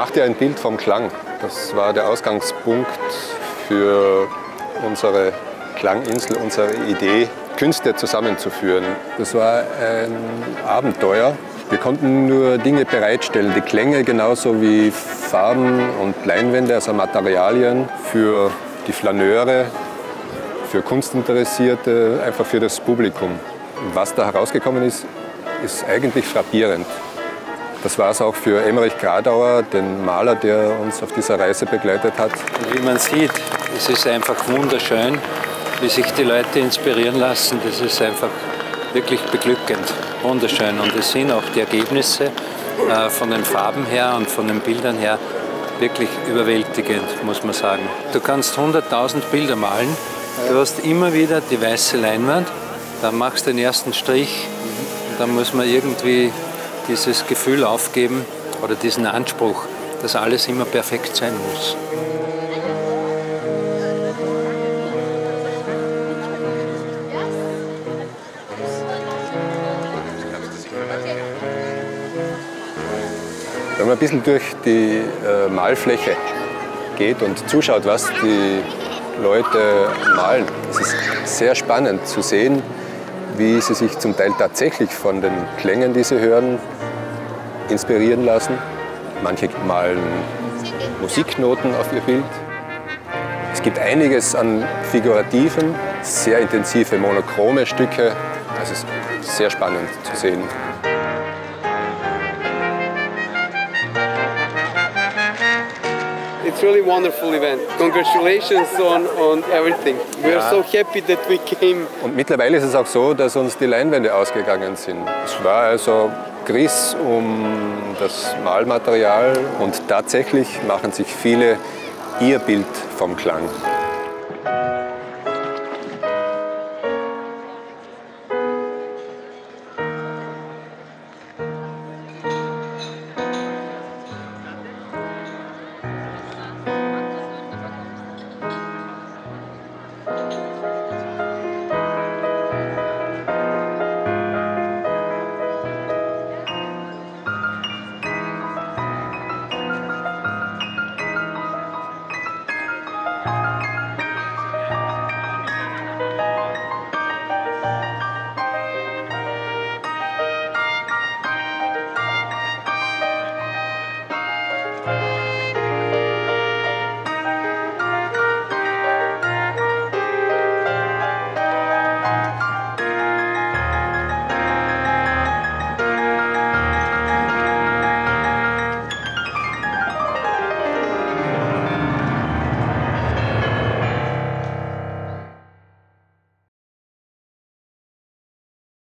Mach dir ein Bild vom Klang. Das war der Ausgangspunkt für unsere Klanginsel, unsere Idee, Künste zusammenzuführen. Das war ein Abenteuer. Wir konnten nur Dinge bereitstellen, die Klänge genauso wie Farben und Leinwände, also Materialien für die Flaneure, für Kunstinteressierte, einfach für das Publikum. Und was da herausgekommen ist, ist eigentlich frappierend. Das war es auch für Emmerich Gradauer, den Maler, der uns auf dieser Reise begleitet hat. Wie man sieht, es ist einfach wunderschön, wie sich die Leute inspirieren lassen. Das ist einfach wirklich beglückend, wunderschön. Und es sind auch die Ergebnisse von den Farben her und von den Bildern her wirklich überwältigend, muss man sagen. Du kannst 100.000 Bilder malen. Du hast immer wieder die weiße Leinwand, dann machst du den ersten Strich und dann muss man irgendwie dieses Gefühl aufgeben oder diesen Anspruch, dass alles immer perfekt sein muss. Wenn man ein bisschen durch die Malfläche geht und zuschaut, was die Leute malen, es ist sehr spannend zu sehen, wie sie sich zum Teil tatsächlich von den Klängen, die sie hören, inspirieren lassen. Manche malen Musiknoten auf ihr Bild. Es gibt einiges an figurativen, sehr intensive monochrome Stücke. Es ist sehr spannend zu sehen. It's really a wonderful event. Congratulations on everything. We are so happy that we came. Und mittlerweile ist es auch so, dass uns die Leinwände ausgegangen sind. Es war also Griss um das Malmaterial und tatsächlich machen sich viele ihr Bild vom Klang.